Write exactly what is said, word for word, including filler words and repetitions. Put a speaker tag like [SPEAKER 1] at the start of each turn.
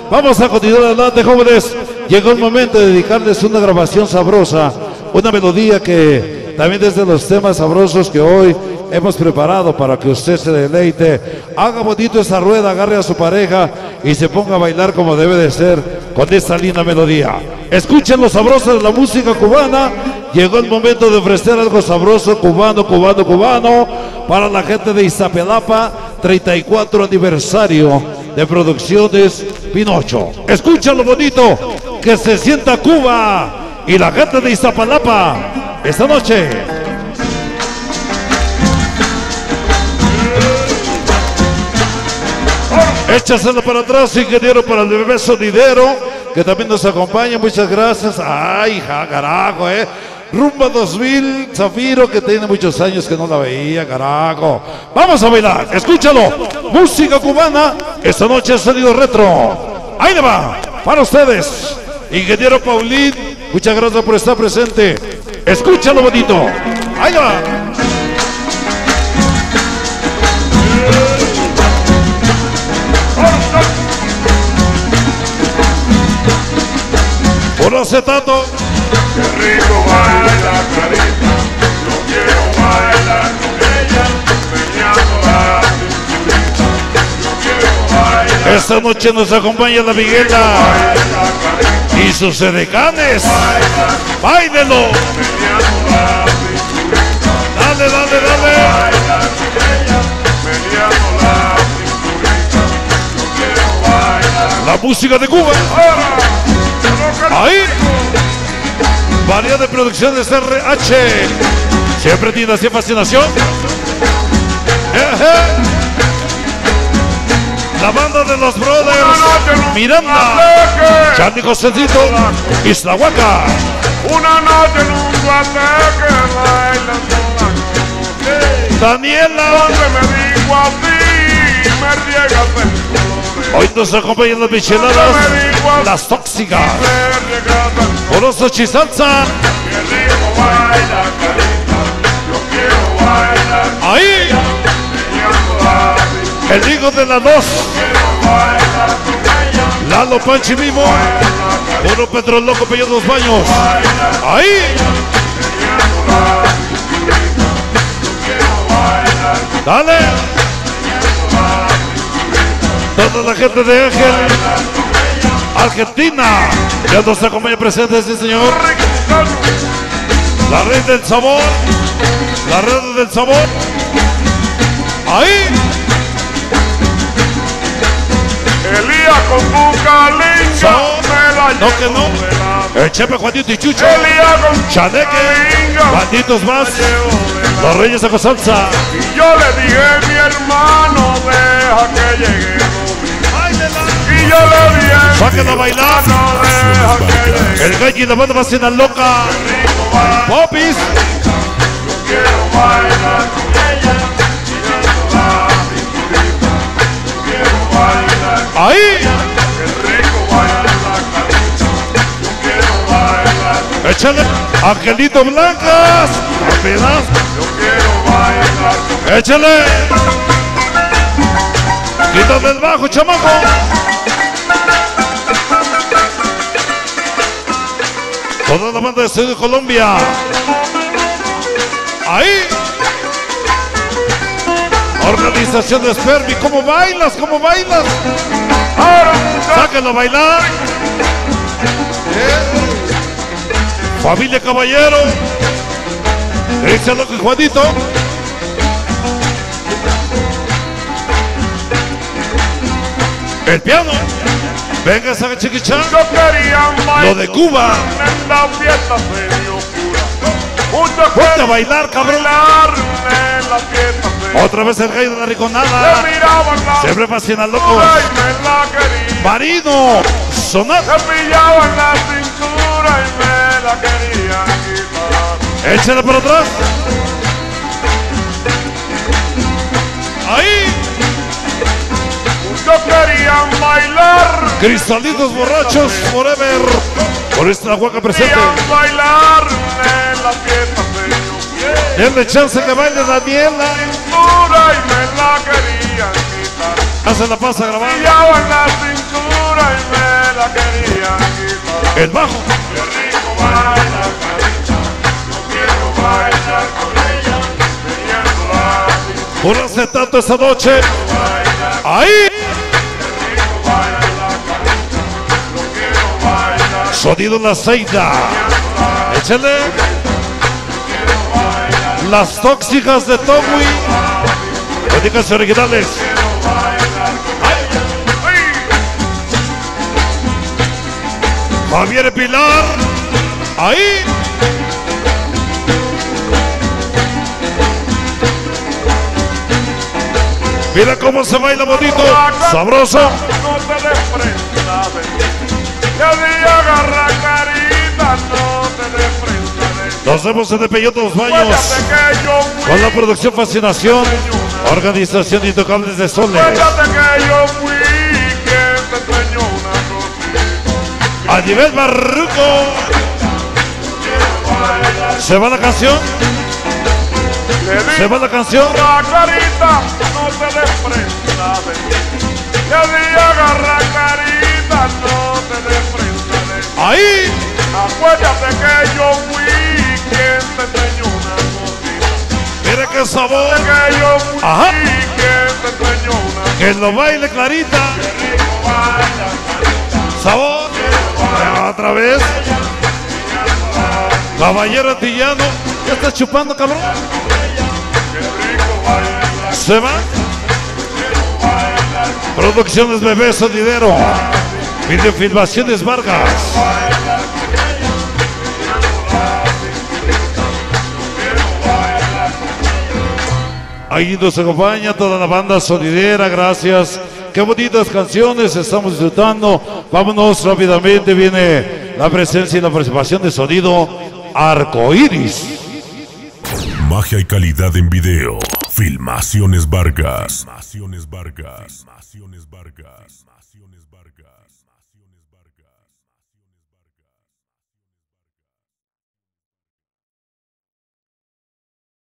[SPEAKER 1] Vamos a continuar adelante, jóvenes. Llegó el momento de dedicarles una grabación sabrosa, una melodía que también desde los temas sabrosos que hoy hemos preparado para que usted se deleite. Haga bonito esa rueda, agarre a su pareja y se ponga a bailar como debe de ser con esta linda melodía. Escuchen lo sabroso de la música cubana. Llegó el momento de ofrecer algo sabroso, cubano, cubano, cubano, para la gente de Iztapalapa, treinta y cuatro aniversario de Producciones Pinocho. Escucha lo bonito, que se sienta Cuba y la gente de Iztapalapa esta noche. Échaselo para atrás, ingeniero, para el bebé sonidero, que también nos acompaña. Muchas gracias. Ay, ja, carajo, eh. Rumba dos mil, Zafiro, que tiene muchos años que no la veía, carajo. Vamos a bailar, escúchalo. Música cubana, esta noche es sonido retro. Ahí le va, para ustedes. Ingeniero Paulín, muchas gracias por estar presente. Escúchalo bonito. Ahí le va. Por acetato.
[SPEAKER 2] Qué rico baila Carita, yo quiero bailar con ella, meneando la cinturita, yo quiero bailar.
[SPEAKER 1] Esta noche nos acompaña la Miguela y sus edecanes. ¡Báilelo!
[SPEAKER 2] Meneando la cinturita,
[SPEAKER 1] Dale, dale, dale.
[SPEAKER 2] bailar con ella, meneando la cinturita, yo quiero bailar.
[SPEAKER 1] La música de Cuba. Ahí. Variedad de producciones R H. Siempre tiene así fascinación. Eje. La banda de los brothers Miranda, Charlie Josécito, Islahuaca.
[SPEAKER 2] Una noche en un guateque bailando la noche.
[SPEAKER 1] Daniela.
[SPEAKER 2] Donde me digo a ti, me riegas el colores.
[SPEAKER 1] Hoy nos acompañan las micheladas, las tóxicas.
[SPEAKER 2] Me riegas el colores.
[SPEAKER 1] Poroso Chisalsa.
[SPEAKER 2] Qué rico baila Carita, yo quiero bailar.
[SPEAKER 1] Ahí.
[SPEAKER 2] Meneando la cinturita,
[SPEAKER 1] El hijo de la dos.
[SPEAKER 2] quiero bailar con ella.
[SPEAKER 1] Lalo Panchi Vivo. Puro Petro Loco Pello Dos Baños. Ahí.
[SPEAKER 2] Meneando la cinturita, yo quiero bailar.
[SPEAKER 1] Dale. Toda la gente de Ángel, Argentina, ya nos acompaña presente, sí señor. La red del sabor, la red del sabor. Ahí.
[SPEAKER 2] Elías con Bucalinga,
[SPEAKER 1] So-
[SPEAKER 2] me la
[SPEAKER 1] No que
[SPEAKER 2] llevo
[SPEAKER 1] no.
[SPEAKER 2] de la-
[SPEAKER 1] El Chepe, Juanito y Chucho.
[SPEAKER 2] Elías con
[SPEAKER 1] Chaneque,
[SPEAKER 2] Bucalinga,
[SPEAKER 1] Juanitos más.
[SPEAKER 2] llevo de la-
[SPEAKER 1] Los Reyes de Cosalza.
[SPEAKER 2] Y yo le dije, mi hermano, deja que llegue y yo le dije,
[SPEAKER 1] Sáquenlo a bailar.
[SPEAKER 2] no deja que llegue.
[SPEAKER 1] El gallo y la banda más en la loca.
[SPEAKER 2] Rico baila,
[SPEAKER 1] Popis.
[SPEAKER 2] yo quiero bailar con ella, mirando la cinturita, yo quiero bailar,
[SPEAKER 1] Ahí.
[SPEAKER 2] qué rico baila Carita, yo quiero bailar,
[SPEAKER 1] Échale. Angelito Blancas. Apenas.
[SPEAKER 2] yo quiero bailar con
[SPEAKER 1] Échale. Quítame el bajo, chamaco. Toda la banda de Estudio Colombia. Ahí. Organización de Spermi. ¿Cómo bailas? ¿Cómo bailas?
[SPEAKER 2] ahora
[SPEAKER 1] Sáquenlo a bailar. Familia Caballero. Cristian Loco y Juanito. El piano. Venga, esa chiquichán.
[SPEAKER 2] muchos querían bailar,
[SPEAKER 1] Lo de Cuba.
[SPEAKER 2] en la fiesta se dio cura, muchos
[SPEAKER 1] Ponte a
[SPEAKER 2] querían
[SPEAKER 1] bailar, cabrón.
[SPEAKER 2] bailar, en la fiesta se dio.
[SPEAKER 1] Otra vez el rey de la
[SPEAKER 2] Le
[SPEAKER 1] riconada.
[SPEAKER 2] miraban la
[SPEAKER 1] Siempre fascina loco.
[SPEAKER 2] cintura y me la querían.
[SPEAKER 1] Marino. Sonar.
[SPEAKER 2] Se pillaban la cintura y me la querían quitar.
[SPEAKER 1] Échale por atrás. Ahí.
[SPEAKER 2] Muchos querían bailar,
[SPEAKER 1] Cristalitos borrachos forever. Por esta huaca presente.
[SPEAKER 2] querían bailar, en la fiesta se dio bien.
[SPEAKER 1] Denle chance que baile Daniela.
[SPEAKER 2] Cintura y me la querían quitar.
[SPEAKER 1] Hace la pasa grabando.
[SPEAKER 2] Pillaban la cintura y me la querían quitar.
[SPEAKER 1] El bajo.
[SPEAKER 2] Qué rico baila Carita, yo quiero bailar con ella, teniendo la
[SPEAKER 1] Un acetato esta noche. Ahí. Sonido La Ceida. Échale. Las tóxicas de Tommy. Únicas y originales. Javier Pilar. Ahí. Mira cómo se baila bonito. Sabroso.
[SPEAKER 2] No te desprenda de mí. Que día agarra Carita, no te desprenda de mí.
[SPEAKER 1] Nos vemos en el Peyote Los Baños.
[SPEAKER 2] Acuérdate que yo fui.
[SPEAKER 1] Con la producción Fascinación. Organización Intocables de Soles.
[SPEAKER 2] Acuérdate que yo fui quien te enseñó una cosita.
[SPEAKER 1] A nivel barruco. ¿Se va la canción? ¿Se va la canción?
[SPEAKER 2] La Carita, no te desprenda de mí. Que día agarra Carita, no te desprenda de mí.
[SPEAKER 1] Ahí.
[SPEAKER 2] Acuérdate que yo fui quien te enseñó una cosita.
[SPEAKER 1] Mira qué sabor.
[SPEAKER 2] Que yo fui
[SPEAKER 1] Ajá.
[SPEAKER 2] quien te enseñó una.
[SPEAKER 1] Que lo baile Clarita.
[SPEAKER 2] Qué rico baila Carita.
[SPEAKER 1] Sabor. Otra vez. Caballero Antillano. ¿Ya estás chupando, cabrón?
[SPEAKER 2] Qué rico baila.
[SPEAKER 1] ¿Se va? Producciones Bebé Sonidero. Videofilmaciones Vargas. Ahí nos acompaña toda la banda sonidera, gracias. Qué bonitas canciones estamos disfrutando. Vámonos rápidamente, viene la presencia y la participación de sonido Arcoiris.
[SPEAKER 3] Magia y calidad en video. Filmaciones Vargas. Filmaciones Vargas. Filmaciones Vargas. Filmaciones Vargas.